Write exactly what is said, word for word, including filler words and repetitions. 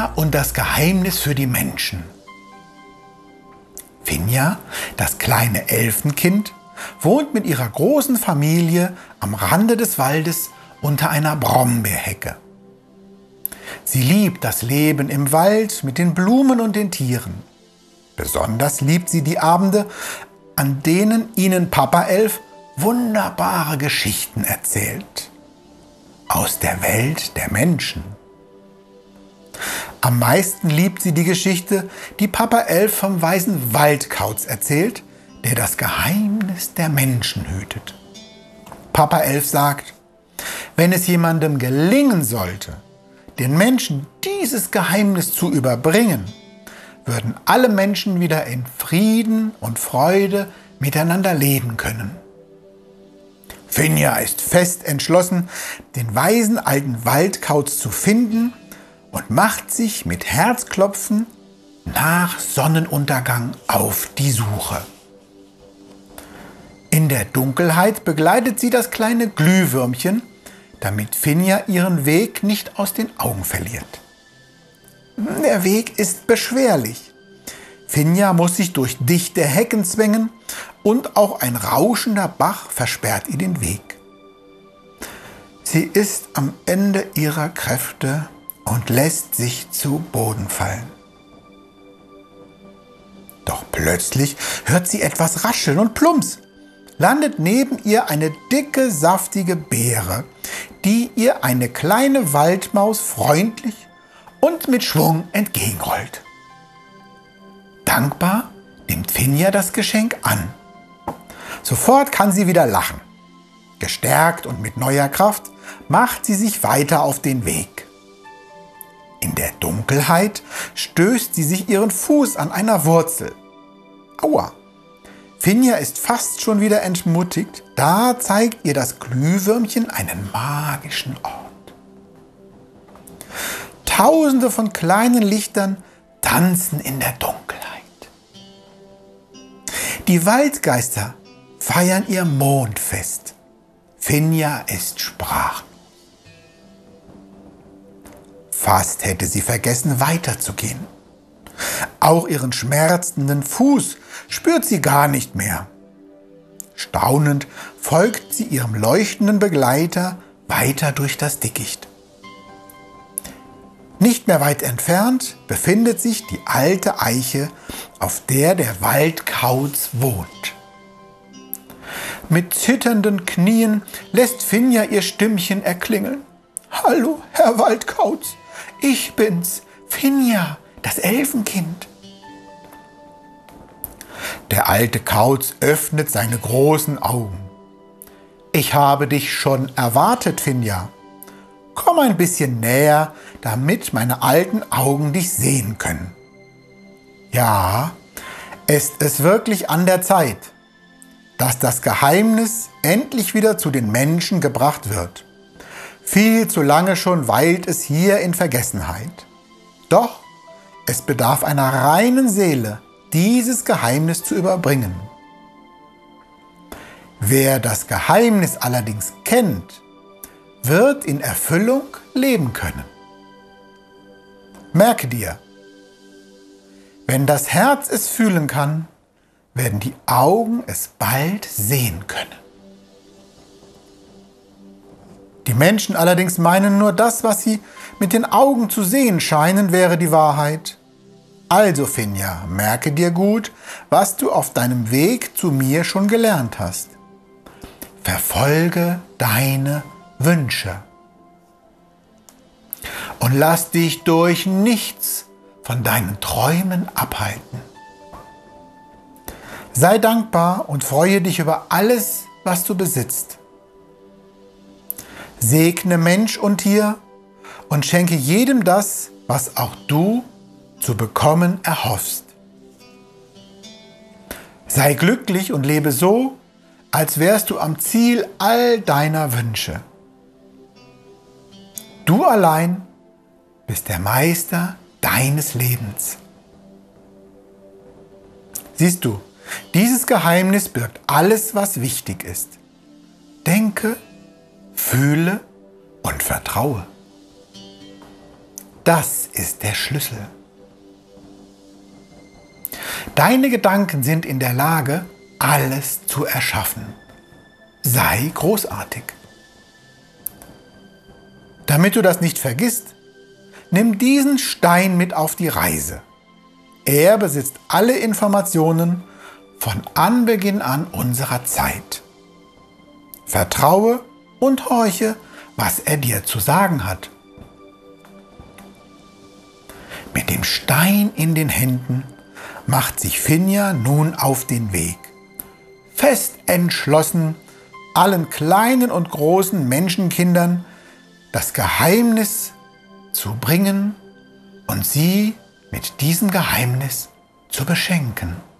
Finja und das Geheimnis für die Menschen. Finja, das kleine Elfenkind, wohnt mit ihrer großen Familie am Rande des Waldes unter einer Brombeerhecke. Sie liebt das Leben im Wald mit den Blumen und den Tieren. Besonders liebt sie die Abende, an denen ihnen Papa Elf wunderbare Geschichten erzählt. Aus der Welt der Menschen. Am meisten liebt sie die Geschichte, die Papa Elf vom weisen Waldkauz erzählt, der das Geheimnis der Menschen hütet. Papa Elf sagt, wenn es jemandem gelingen sollte, den Menschen dieses Geheimnis zu überbringen, würden alle Menschen wieder in Frieden und Freude miteinander leben können. Finja ist fest entschlossen, den weisen alten Waldkauz zu finden und macht sich mit Herzklopfen nach Sonnenuntergang auf die Suche. In der Dunkelheit begleitet sie das kleine Glühwürmchen, damit Finja ihren Weg nicht aus den Augen verliert. Der Weg ist beschwerlich. Finja muss sich durch dichte Hecken zwängen und auch ein rauschender Bach versperrt ihr den Weg. Sie ist am Ende ihrer Kräfte und lässt sich zu Boden fallen. Doch plötzlich hört sie etwas rascheln und plumps landet neben ihr eine dicke, saftige Beere, die ihr eine kleine Waldmaus freundlich und mit Schwung entgegenrollt. Dankbar nimmt Finja das Geschenk an. Sofort kann sie wieder lachen. Gestärkt und mit neuer Kraft macht sie sich weiter auf den Weg. In der Dunkelheit stößt sie sich ihren Fuß an einer Wurzel. Aua! Finja ist fast schon wieder entmutigt, da zeigt ihr das Glühwürmchen einen magischen Ort. Tausende von kleinen Lichtern tanzen in der Dunkelheit. Die Waldgeister feiern ihr Mondfest. Finja ist sprachlos. Fast hätte sie vergessen, weiterzugehen. Auch ihren schmerzenden Fuß spürt sie gar nicht mehr. Staunend folgt sie ihrem leuchtenden Begleiter weiter durch das Dickicht. Nicht mehr weit entfernt befindet sich die alte Eiche, auf der der Waldkauz wohnt. Mit zitternden Knien lässt Finja ihr Stimmchen erklingeln. »Hallo, Herr Waldkauz, ich bin's, Finja, das Elfenkind.« Der alte Kauz öffnet seine großen Augen. »Ich habe dich schon erwartet, Finja. Komm ein bisschen näher, damit meine alten Augen dich sehen können.« Ja, ist es wirklich an der Zeit, dass das Geheimnis endlich wieder zu den Menschen gebracht wird. Viel zu lange schon weilt es hier in Vergessenheit. Doch es bedarf einer reinen Seele, dieses Geheimnis zu überbringen. Wer das Geheimnis allerdings kennt, wird in Erfüllung leben können. Merke dir, wenn das Herz es fühlen kann, werden die Augen es bald sehen können. Die Menschen allerdings meinen nur das, was sie mit den Augen zu sehen scheinen, wäre die Wahrheit. Also Finja, merke dir gut, was du auf deinem Weg zu mir schon gelernt hast. Verfolge deine Wünsche. Und lass dich durch nichts von deinen Träumen abhalten. Sei dankbar und freue dich über alles, was du besitzt. Segne Mensch und Tier und schenke jedem das, was auch du zu bekommen erhoffst. Sei glücklich und lebe so, als wärst du am Ziel all deiner Wünsche. Du allein bist der Meister deines Lebens. Siehst du, dieses Geheimnis birgt alles, was wichtig ist. Denke, fühle und vertraue. Das ist der Schlüssel. Deine Gedanken sind in der Lage, alles zu erschaffen. Sei großartig. Damit du das nicht vergisst, nimm diesen Stein mit auf die Reise. Er besitzt alle Informationen von Anbeginn an unserer Zeit. Vertraue und horche, was er dir zu sagen hat. Mit dem Stein in den Händen macht sich Finja nun auf den Weg. Fest entschlossen, allen kleinen und großen Menschenkindern das Geheimnis zu bringen und sie mit diesem Geheimnis zu beschenken.